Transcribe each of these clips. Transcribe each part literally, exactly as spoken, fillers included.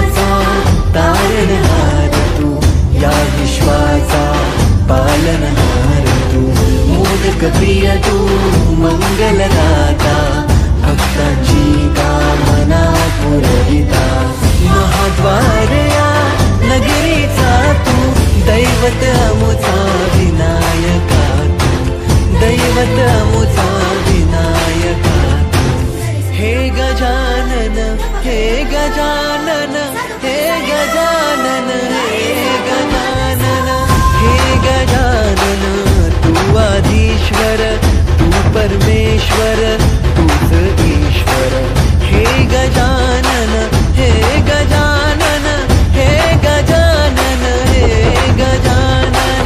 जगाचा तारणहार तू, या विश्वाचा पालनहार तू, मोदक प्रिय तू मंगलदाता, भक्तांची कामना पुरविता, महाद्वार या नगरीचा तू, दैवत अमुचा विनायका तू, दैवत अमुचा विनायका तू, हे गजानन हे गजानन हे गजानन हे गजानन हे गजानन, तू आधीश्वर तू परमेश्वर तूच ईश्वर, हे गजानन हे गजानन हे गजानन हे गजानन।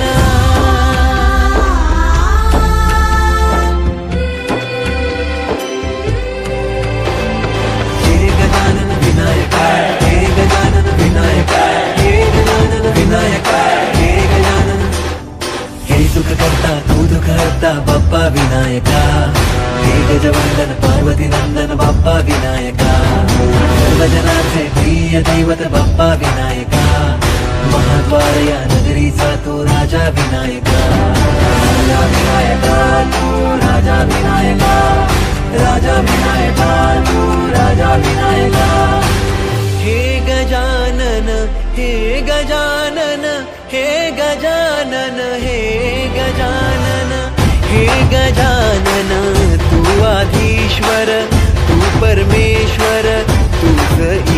हे गजानन विनायका, हे गजानन विनायका, हे गजानन विनायका, हे गजानन, हे सुख करता तू दुख हरता बाप्पा विनायका, हे गजवंदन पार्वती नंदन बाप्पा विनायका, सर्वजनांचे प्रिय दैवत बाप्पा विनायका, महाद्वार या नगरीचा तू राजा विनायका, राजा विनायका तू राजा विनायका, राजा विनायका तू राजा विनायका, हे गजानन हे गजानन हे गजानन हे गजानन हे गजानन, तू आधीश्वर तू परमेश्वर तूच